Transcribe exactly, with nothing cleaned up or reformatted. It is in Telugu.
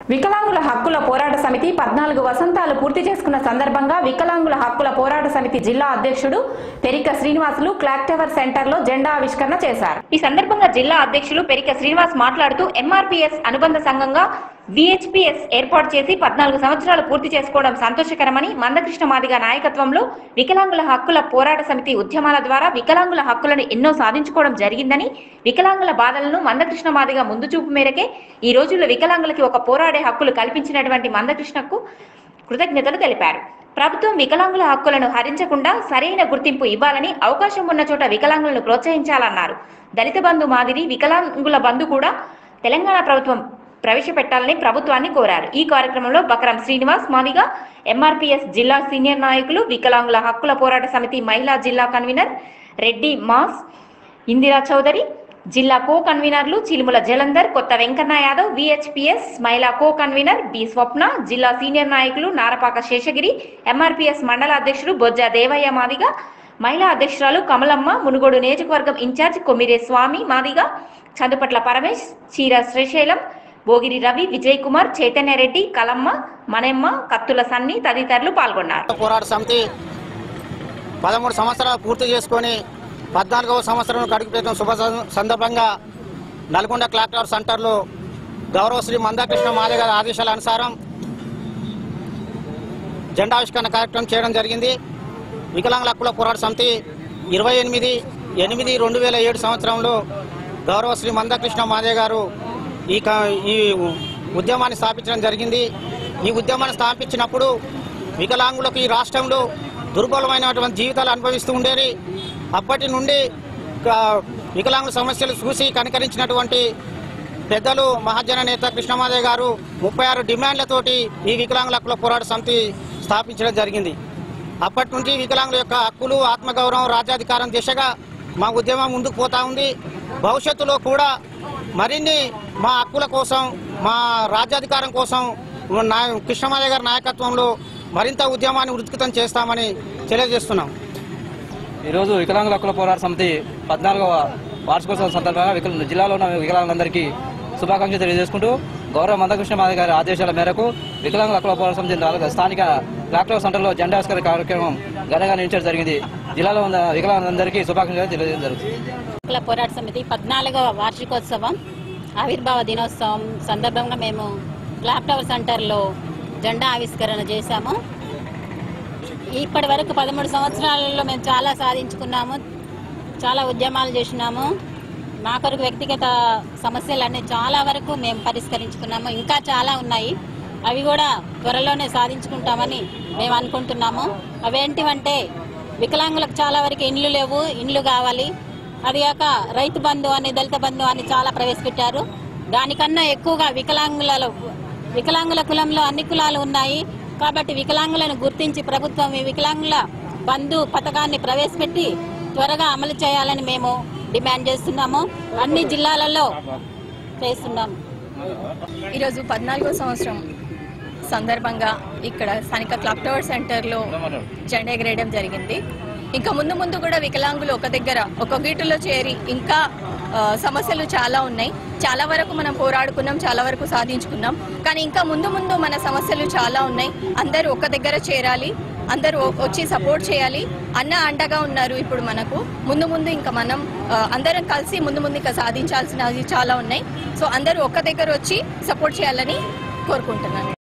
వికలాంగుల హక్కుల పోరాట సమితి పద్నాలుగు వసంతాలు పూర్తి చేసుకున్న సందర్భంగా వికలాంగుల హక్కుల పోరాట సమితి జిల్లా అధ్యక్షుడు Perika Srinivasulu clock tower centre లో జెండా ఆవిష్కరణ చేశారు. ఈ సందర్భంగా జిల్లా అధ్యక్షులు పెరిక శ్రీనివాస్ మాట్లాడుతూ ఎంఆర్పీఎస్ అనుబంధ సంఘంగా విహెచ్పిఎస్ ఏర్పాటు చేసి పద్నాలుగు సంవత్సరాలు పూర్తి చేసుకోవడం సంతోషకరమని, మందకృష్ణ మాదిగ నాయకత్వంలో వికలాంగుల హక్కుల పోరాట సమితి ఉద్యమాల ద్వారా వికలాంగుల హక్కులను ఎన్నో సాధించుకోవడం జరిగిందని, వికలాంగుల బాధలను మందకృష్ణ మాదిగ ముందు చూపు మేరకే ఈ రోజుల్లో వికలాంగులకి ఒక పోరాడే హక్కులు కల్పించినటువంటి మందకృష్ణకు కృతజ్ఞతలు తెలిపారు. ప్రభుత్వం వికలాంగుల హక్కులను హరించకుండా సరైన గుర్తింపు ఇవ్వాలని, అవకాశం ఉన్న చోట వికలాంగులను ప్రోత్సహించాలన్నారు. దళిత బంధు మాదిరి వికలాంగుల బంధు కూడా తెలంగాణ ప్రభుత్వం ప్రవేశపెట్టాలని ప్రభుత్వాన్ని కోరారు. ఈ కార్యక్రమంలో బకరం శ్రీనివాస్ మాదిగ, ఎంఆర్పీఎస్ జిల్లా సీనియర్ నాయకులు, వికలాంగుల హక్కుల పోరాట సమితి మహిళా జిల్లా కన్వీనర్ రెడ్డి మాస్, ఇందిరా చౌదరి, జిల్లా కో కన్వీనర్లు చిలుముల జలంధర్, కొత్త వెంకన్న యాదవ్, విహెచ్పిఎస్ మహిళా కో కన్వీనర్ బి స్వప్న, జిల్లా సీనియర్ నాయకులు నారపాక శేషగిరి, ఎంఆర్పీఎస్ మండల అధ్యక్షుడు బొజ్జ దేవయ్య మాదిగ, మహిళా అధ్యక్షురాలు కమలమ్మ, మునుగోడు నియోజకవర్గం ఇన్ఛార్జ్ కొమ్మిరే స్వామి మాదిగ, చందుపట్ల పరమేశ్, చీర శ్రీశైలం, భోగిరి రవి, విజయ్ కుమార్, చైతన్య రెడ్డి, కలమ్మ, మనెమ్మ, కత్తుల సన్ని తదితరులు పాల్గొన్నారు. పోరాట సమితి పదమూడు సంవత్సరాలు పూర్తి చేసుకొని పద్నాలుగవ సంవత్సరం కడుగుపెట్టిన శుభ సందర్భంగా నల్గొండ క్లాక్ టవర్ సెంటర్లో గౌరవ శ్రీ మందకృష్ణ మాదిగ గారి ఆదేశాల అనుసారం జెండావిష్కరణ కార్యక్రమం చేయడం జరిగింది. వికలాంగుల హక్కుల పోరాట సమితి ఇరవై ఎనిమిది ఎనిమిది రెండు వేల ఏడు సంవత్సరంలో గౌరవ శ్రీ మందకృష్ణ మాదిగ గారు ఈ ఈ ఉద్యమాన్ని స్థాపించడం జరిగింది. ఈ ఉద్యమాన్ని స్థాపించినప్పుడు వికలాంగులకు ఈ రాష్ట్రంలో దుర్బలమైనటువంటి జీవితాలు అనుభవిస్తూ ఉండేవి. అప్పటి నుండి వికలాంగుల సమస్యలు చూసి కనికరించినటువంటి పెద్దలు మహాజన నేత కృష్ణమాదిగ గారు ముప్పై ఆరు డిమాండ్లతోటి ఈ వికలాంగుల హక్కుల పోరాట సమితి స్థాపించడం జరిగింది. అప్పటి నుంచి వికలాంగుల యొక్క హక్కులు, ఆత్మగౌరవం, రాజ్యాధికారం దిశగా మా ఉద్యమం ముందుకు పోతా ఉంది. భవిష్యత్తులో కూడా మరిన్ని మా హక్కుల కోసం, మా రాజ్యాధికారం కోసం కృష్ణమాదిగ గారి నాయకత్వంలో మరింత ఉద్యమాన్ని ఉధృతం చేస్తామని తెలియజేస్తున్నాం. ఈరోజు వికలాంగుల హక్కుల పోరాట సమితి పద్నాలుగవ వార్షికోత్సవం సందర్భంగా వికల జిల్లాలో ఉన్న వికలాంగులందరికీ శుభాకాంక్షలు తెలియజేసుకుంటూ గౌరవ మందకృష్ణ మాదిగ గారి ఆదేశాల మేరకు వికలాంగుల హక్కుల పోరాట సమితి స్థానిక క్లాక్ టవర్ సెంటర్లో జెండా ఆవిష్కరణ కార్యక్రమం ఘనంగా నిర్వహించడం జరిగింది. జిల్లాలో ఉన్న వికలాంగులందరికీ శుభాకాంక్షలు తెలియజేయడం జరుగుతుంది. పోరాట సమితి పద్నాలుగవ వార్షికోత్సవం ఆవిర్భావ దినోత్సవం సందర్భంగా మేము క్లాక్ టవర్ సెంటర్లో జెండా ఆవిష్కరణ చేశాము. ఇప్పటి వరకు పదమూడు సంవత్సరాలలో మేము చాలా సాధించుకున్నాము, చాలా ఉద్యమాలు చేసినాము. మా కొరకు వ్యక్తిగత సమస్యలన్నీ చాలా వరకు మేము పరిష్కరించుకున్నాము. ఇంకా చాలా ఉన్నాయి, అవి కూడా త్వరలోనే సాధించుకుంటామని మేము అనుకుంటున్నాము. అవేంటివంటే వికలాంగులకు చాలా వరకు ఇండ్లు లేవు, ఇండ్లు కావాలి. అది కాక రైతు బంధు అని, దళిత బంధు అని చాలా ప్రవేశపెట్టారు. దానికన్నా ఎక్కువగా వికలాంగులలో వికలాంగుల కులంలో అన్ని కులాలు ఉన్నాయి కాబట్టి వికలాంగులను గుర్తించి ప్రభుత్వం ఈ వికలాంగుల బంధు పథకాన్ని ప్రవేశపెట్టి త్వరగా అమలు చేయాలని మేము డిమాండ్ చేస్తున్నాము. అన్ని జిల్లాలలో చేస్తున్నాము. ఈరోజు పద్నాలుగో సంవత్సరం సందర్భంగా ఇక్కడ స్థానిక క్లాక్ టవర్ సెంటర్లో జెండా ఎగరేయడం జరిగింది. ఇంకా ముందు ముందు కూడా వికలాంగులు ఒక దగ్గర ఒక గీటులో చేరి ఇంకా సమస్యలు చాలా ఉన్నాయి. చాలా వరకు మనం పోరాడుకున్నాం, చాలా వరకు సాధించుకున్నాం. కానీ ఇంకా ముందు ముందు మన సమస్యలు చాలా ఉన్నాయి. అందరూ ఒక దగ్గర చేరాలి, అందరూ వచ్చి సపోర్ట్ చేయాలి. అన్న అండగా ఉన్నారు ఇప్పుడు మనకు. ముందు ముందు ఇంకా మనం అందరం కలిసి ముందు ముందు ఇంకా సాధించాల్సినవి చాలా ఉన్నాయి. సో అందరూ ఒక్క దగ్గర వచ్చి సపోర్ట్ చేయాలని కోరుకుంటున్నాను.